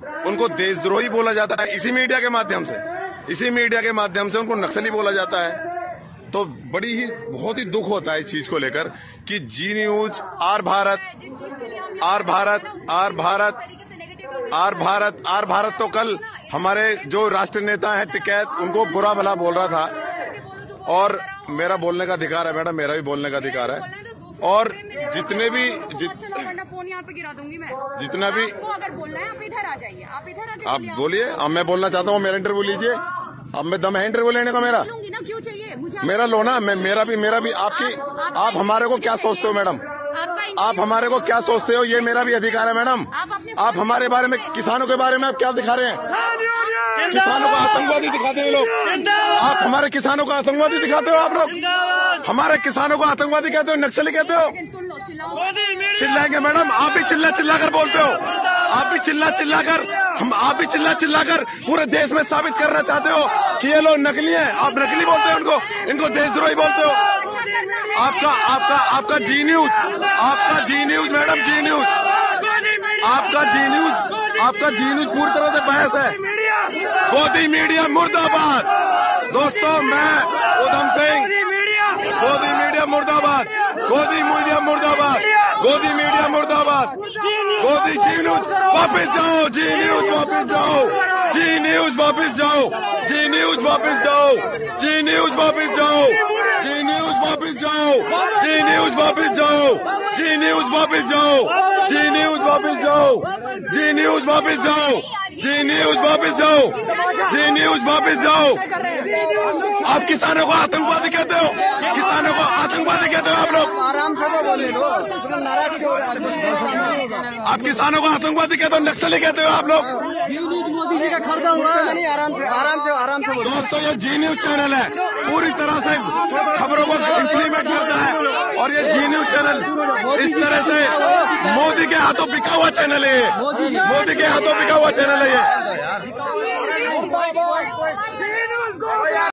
उनको देशद्रोही बोला जाता है इसी मीडिया के माध्यम से उनको नक्सली बोला जाता है। तो बड़ी ही बहुत ही दुख होता है इस चीज को लेकर कि जी न्यूज, आर भारत तो कल हमारे जो राष्ट्रीय नेता हैं टिकैत, उनको बुरा भला बोल रहा था। और मेरा बोलने का अधिकार है मैडम, मेरा भी बोलने का अधिकार है। और जितने भी फोन यहाँ पे गिरा दूंगी मैं। जितना भी आपको अगर बोलना है आप इधर आ जाइए, आप बोलिए। अब मैं बोलना चाहता हूँ, मेरा इंटरव्यू लीजिए। अब मैं दम है इंटरव्यू लेने का मेरा ना, क्यों चाहिए मुझे? मेरा लो ना, मेरा भी आपकी आप हमारे को क्या सोचते हो मैडम? आप हमारे को क्या सोचते हो? ये मेरा भी अधिकार है मैडम। आप हमारे बारे में, किसानों के बारे में आप क्या दिखा रहे हैं? किसानों को आतंकवादी दिखाते हैं लोग। आप हमारे किसानों को आतंकवादी दिखाते हो। आप लोग हमारे किसानों को आतंकवादी कहते हो, नक्सली कहते हो। चिल्लाएंगे मैडम, आप भी चिल्ला कर बोलते हो। आप भी चिल्ला कर पूरे देश में साबित करना चाहते हो कि ये लोग नकली हैं। आप नकली बोलते हो इनको देशद्रोही बोलते हो। आपका जी न्यूज मैडम, आपका जी न्यूज पूरी तरह से बहस है। गोदी मीडिया मुर्दाबाद। दोस्तों, मैं उधम सिंह, गोदी मीडिया मुर्दाबाद, गोदी मीडिया मुर्दाबाद, गोदी मीडिया मुर्दाबाद, गोदी जी न्यूज वापस जाओ, जी न्यूज वापस जाओ, जी न्यूज वापस जाओ, जी न्यूज वापस जाओ, जी न्यूज वापस जाओ, जी न्यूज वापस जाओ, जी न्यूज वापस जाओ, जी न्यूज वापस जाओ, जी न्यूज वापस जाओ, जी न्यूज वापस जाओ, जी न्यूज वापस जाओ, जी न्यूज वापस जाओ। आप किसानों को आतंकवादी कहते हो, किसानों को आतंकवादी कहते हो। आप लोग आराम से तो बोले लो, नाराज क्यों? आप किसानों को आतंकवादी कहते हो, नक्सली कहते हो। आप लोग मोदी जी का खरीदा हुआ है। नहीं, आराम से दोस्तों, ये जी न्यूज चैनल है, पूरी तरह से खबरों को इम्प्लीमेंट करता है। और ये जी न्यूज चैनल इस तरह से मोदी के हाथों बिका हुआ चैनल है। मोदी के हाथों बिका हुआ चैनल है ये।